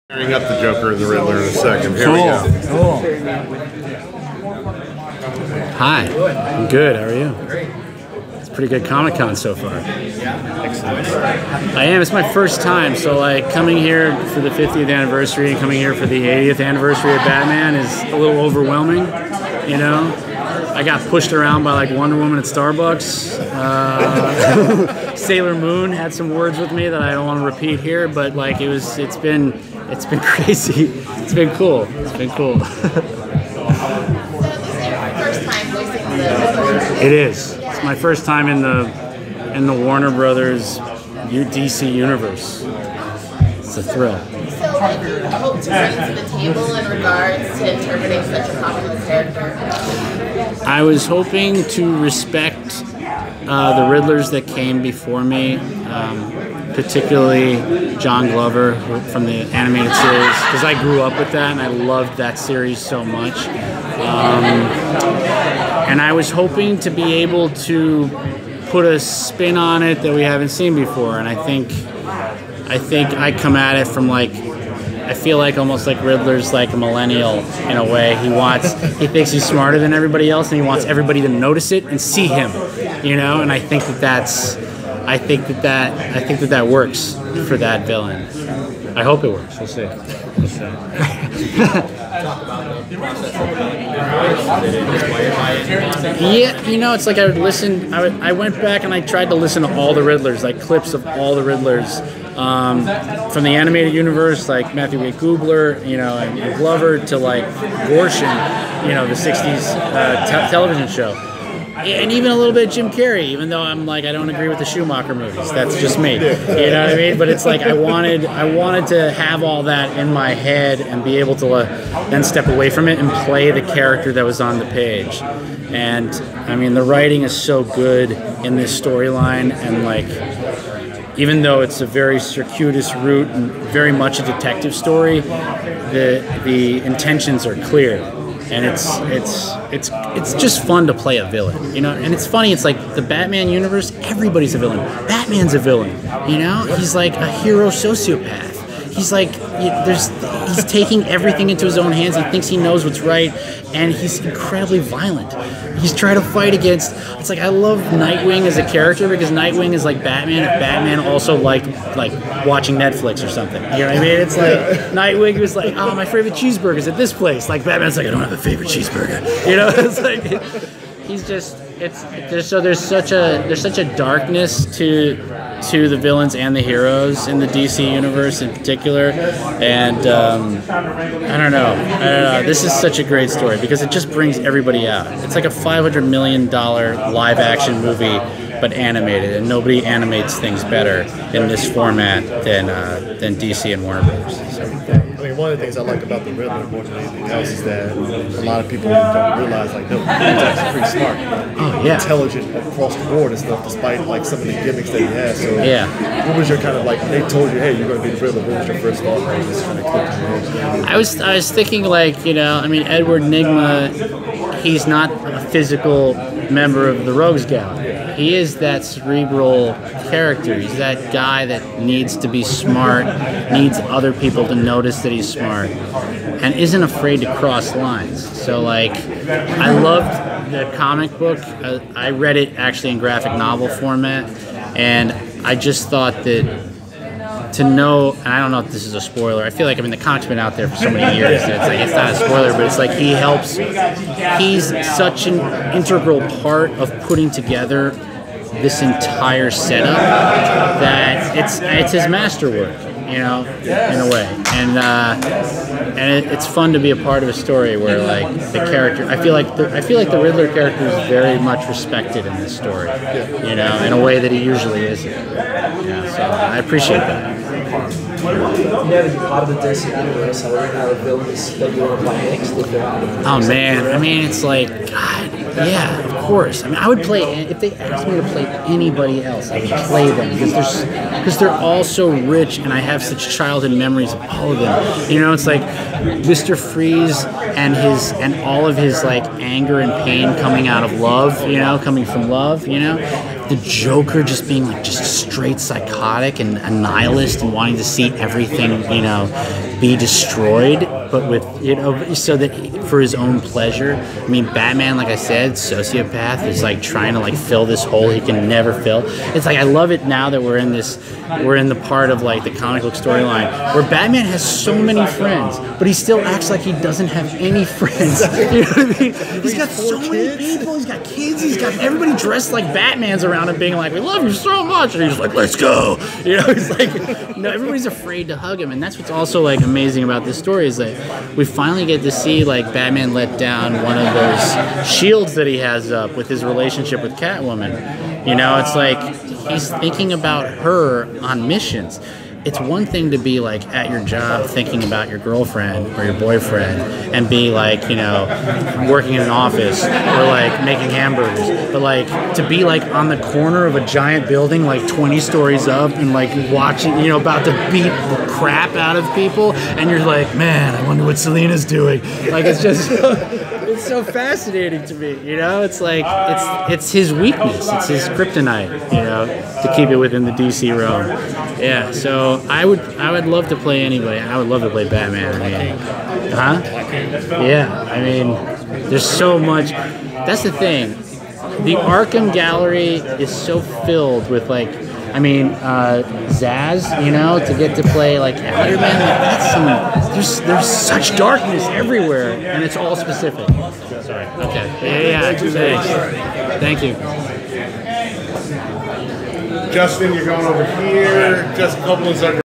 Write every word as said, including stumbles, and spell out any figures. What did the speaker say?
Pairing up the Joker and the Riddler in a second. Here cool. we go. Cool. Hi. I'm good. How are you? It's a pretty good Comic-Con so far. Excellent. I am. It's my first time, so like coming here for the fiftieth anniversary and coming here for the eightieth anniversary of Batman is a little overwhelming, you know? I got pushed around by like Wonder Woman at Starbucks. Uh, Sailor Moon had some words with me that I don't want to repeat here, but like it was, it's been, it's been crazy. It's been cool. It's been cool. It is. It's my first time in the in the Warner Brothers D C universe. It's a thrill. So, what do you hope to bring to the table in regards to interpreting such a popular character? I was hoping to respect uh, the Riddlers that came before me, um, particularly John Glover from the animated series, because I grew up with that and I loved that series so much. Um, and I was hoping to be able to put a spin on it that we haven't seen before, and I think I think I come at it from like, I feel like almost like Riddler's like a millennial in a way. He wants, he thinks he's smarter than everybody else, and he wants everybody to notice it and see him, you know. And I think that that's, I think that that, I think that that works for that villain. I hope it works. We'll see. We'll see. Yeah, you know, it's like I would listen. I, would, I went back and I tried to listen to all the Riddlers, like clips of all the Riddlers. Um, from the animated universe, like Matthew Wade Goobler, you know, and, and Glover, to like Gorshin, you know, the sixties uh, te television show, and even a little bit of Jim Carrey. Even though I'm like, I don't agree with the Schumacher movies. That's just me. You know what I mean? But it's like I wanted, I wanted to have all that in my head and be able to uh, then step away from it and play the character that was on the page. And I mean, the writing is so good in this storyline, and like, even though it's a very circuitous route and very much a detective story, the the intentions are clear, and it's it's it's it's just fun to play a villain, you know. And it's funny, it's like the Batman universe, everybody's a villain. Batman's a villain, you know. He's like a hero sociopath. He's like, there's, he's taking everything into his own hands. He thinks he knows what's right, and he's incredibly violent. He's trying to fight against, it's like, I love Nightwing as a character because Nightwing is like Batman if Batman also liked like watching Netflix or something. You know what I mean? It's like Nightwing was like, oh, my favorite cheeseburger's at this place. Like Batman's like, I don't have a favorite cheeseburger. You know, it's like, he's just, it's, there's, so there's such a, there's such a darkness to, to the villains and the heroes in the D C universe in particular, and um, I don't know, I don't know. This is such a great story because it just brings everybody out. It's like a five hundred million dollar live action movie, but animated, and nobody animates things better in this format than uh, than D C and Warner Brothers. So. I mean, one of the things I like about the Riddler more than anything else is that a lot of people don't realize, like, no, he's actually pretty smart. Oh, yeah. Intelligent across the board and stuff, despite, like, some of the gimmicks that he has. So, yeah. What was your kind of, like, they told you, hey, you're going to be the Riddler, what was your first thought? Like, this kind of clicked in your head? I was, I was thinking, like, you know, I mean, Edward Nygma, he's not a physical member of the Rogues Gallery. He is that cerebral character. He's that guy that needs to be smart, needs other people to notice that he's smart, and isn't afraid to cross lines. So, like, I loved the comic book. I, I read it actually in graphic novel format, and I just thought that to know, and I don't know if this is a spoiler, I feel like, I mean, the comic's been out there for so many years that it's like, it's not a spoiler, but it's like he helps, he's such an integral part of putting together this entire setup that it's it's his masterwork, you know, in a way, and uh, and it, it's fun to be a part of a story where like the character, I feel like the, I feel like the Riddler character is very much respected in this story, you know, in a way that he usually isn't. Yeah, so I appreciate that. Now that you're part of the D C universe, are there any other villains that you want to play next? Oh man, I mean, it's like, God, yeah, of course. I mean, I would play, if they asked me to play anybody else, I would play them because they're, because they're all so rich, and I have such childhood memories of all of them. You know, it's like Mister Freeze and his, and all of his like anger and pain coming out of love, you know, coming from love, you know. The Joker just being like just straight psychotic and a nihilist and wanting to see everything, you know, be destroyed, but with, you know, so that for his own pleasure. I mean, Batman, like I said, sociopath, is like trying to like fill this hole he can never fill. It's like I love it now that we're in this, we're in the part of like the comic book storyline where Batman has so many friends, but he still acts like he doesn't have any friends. You know what I mean? He's got so many people. He's got kids. He's got everybody dressed like Batman's around him, being like, "We love you so much," and he's like, "Let's go." You know, he's like, no, everybody's afraid to hug him, and that's what's also like amazing about this story is that we finally get to see like Batman let down one of those shields that he has up with his relationship with Catwoman. You know, it's like he's thinking about her on missions. It's one thing to be like at your job thinking about your girlfriend or your boyfriend and be like, you know, working in an office or like making hamburgers, but like to be like on the corner of a giant building like twenty stories up and like watching, you know, about to beat the crap out of people, and you're like, man, I wonder what Selina's doing. Like it's just it's so fascinating to me, you know. It's like it's it's his weakness, it's his kryptonite, you know, to keep it within the D C realm. Yeah, so I would I would love to play anybody. I would love to play Batman. I mean, huh? Yeah, I mean, there's so much. That's the thing. The Arkham Gallery is so filled with like, I mean, uh, Zaz, you know, to get to play like Spider-Man. Like, that's some. There's there's such darkness everywhere, and it's all specific. Sorry. Okay. Yeah. Yeah. Thanks. Thank you. Justin, you're going over here. Just a couple of seconds.